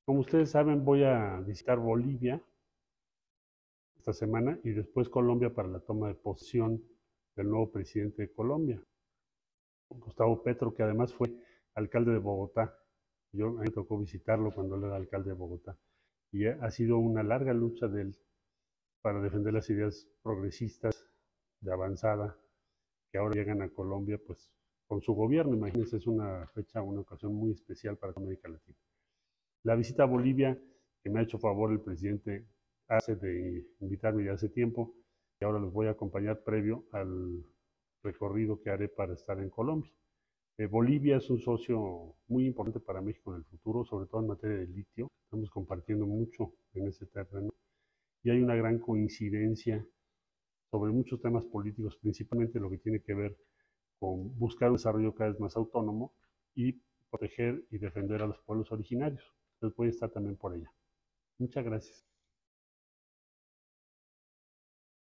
Como ustedes saben, voy a visitar Bolivia esta semana y después Colombia para la toma de posesión del nuevo presidente de Colombia, Gustavo Petro, que además fue alcalde de Bogotá. A mí me tocó visitarlo cuando él era alcalde de Bogotá. Y ha sido una larga lucha de él para defender las ideas progresistas de avanzada que ahora llegan a Colombia, pues con su gobierno. Imagínense, es una fecha, una ocasión muy especial para América Latina. La visita a Bolivia, que me ha hecho favor el presidente hace de invitarme ya hace tiempo, y ahora los voy a acompañar previo al recorrido que haré para estar en Colombia. Bolivia es un socio muy importante para México en el futuro, sobre todo en materia de litio. Estamos compartiendo mucho en ese terreno y hay una gran coincidencia sobre muchos temas políticos, principalmente lo que tiene que ver con buscar un desarrollo cada vez más autónomo y proteger y defender a los pueblos originarios. Entonces voy a estar también por allá. Muchas gracias.